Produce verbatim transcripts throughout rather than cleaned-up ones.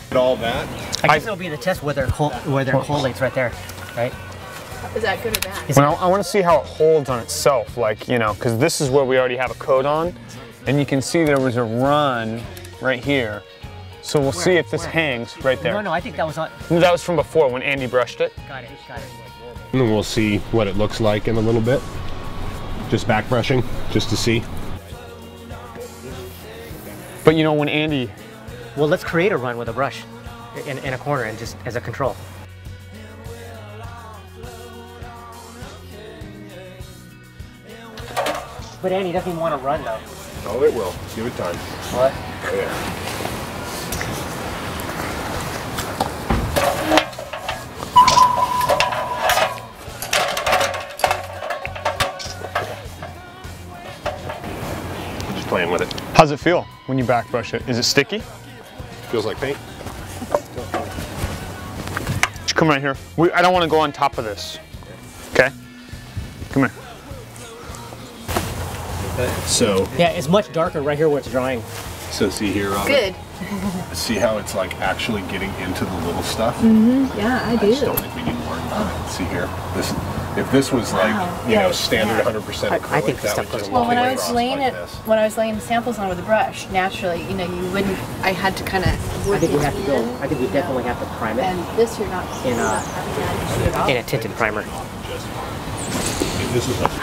All that. I guess I, it'll be the test where their coal, where their collates right there, right? Is that good or bad? Well, I want to see how it holds on itself, like, you know, because this is where we already have a coat on, and you can see there was a run right here. So we'll where? see if this where? hangs right there. No, no, I think that was on. That was from before when Andy brushed it. Got it, got it. And then we'll see what it looks like in a little bit. Just back brushing, just to see. But you know, when Andy... Well, let's create a run with a brush in, in a corner and just as a control. But Andy doesn't even want to run though. Oh, it will. Give it time. What? Oh, yeah. Just playing with it. How's it feel when you back brush it? Is it sticky? Feels like paint. Just come right here. We, I don't want to go on top of this. Okay? Come here. So yeah, it's much darker right here where it's drying. So see here, Robin? Good. See how it's like actually getting into the little stuff? Mm-hmm. Yeah, I do. I just don't think we need to worry about it. See here, this if this was like wow. you yeah, know standard yeah. one hundred percent acrylic, I, I think that stuff would just well, when I was laying like it, this. when I was laying the samples on with a brush, naturally, you know, you wouldn't. I had to kind of. I think we have to go. I think we definitely have to prime it. And this, you're not in a in a tinted primer. This is a,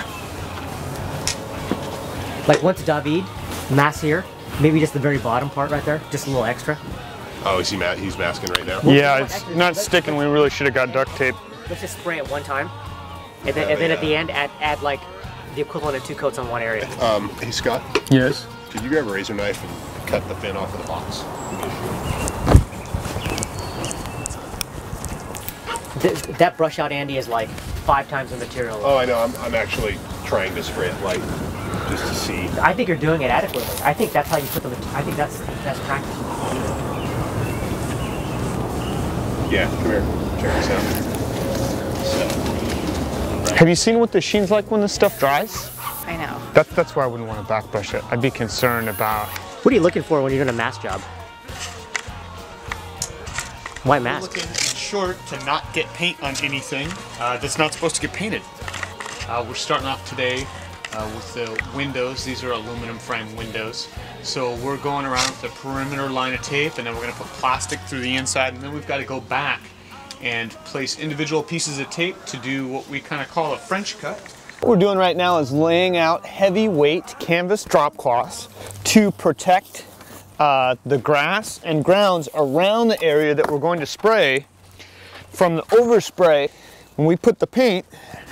like once David, mass here, maybe just the very bottom part right there, just a little extra. Oh, is he ma he's masking right now? Yeah, it's not sticking. We really should have got duct tape. Let's just spray it one time, and then, and then at the end, add add like the equivalent of two coats on one area. Um, hey Scott. Yes. Could you grab a razor knife and cut the fin off of the box? Th that brush out, Andy, is like five times the material. Oh, I know. I'm, I'm actually trying to spray it light, just to see. I think you're doing it adequately. I think that's how you put the. I think that's that's practice. Yeah, come here. Check this out. So, right. Have you seen what the sheen's like when this stuff dries? I know. That's that's why I wouldn't want to back brush it. I'd be concerned about. What are you looking for when you're doing a mask job? Why mask? We're looking short to not get paint on anything uh, that's not supposed to get painted. Uh, we're starting off today uh, with the windows. These are aluminum frame windows. So we're going around with a perimeter line of tape, and then we're going to put plastic through the inside, and then we've got to go back and place individual pieces of tape to do what we kind of call a French cut. What we're doing right now is laying out heavyweight canvas drop cloths to protect uh, the grass and grounds around the area that we're going to spray from the overspray when we put the paint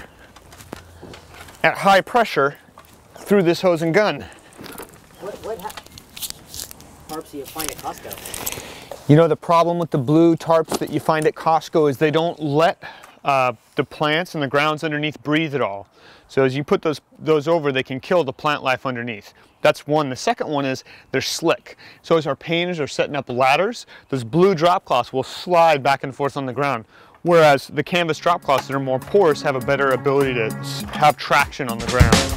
at high pressure through this hose and gun. What, what tarps do you find at Costco? You know, the problem with the blue tarps that you find at Costco is they don't let uh, the plants and the grounds underneath breathe at all. So as you put those, those over, they can kill the plant life underneath. That's one. The second one is they're slick. So as our painters are setting up ladders, those blue drop cloths will slide back and forth on the ground. Whereas the canvas drop cloths that are more porous have a better ability to have traction on the ground.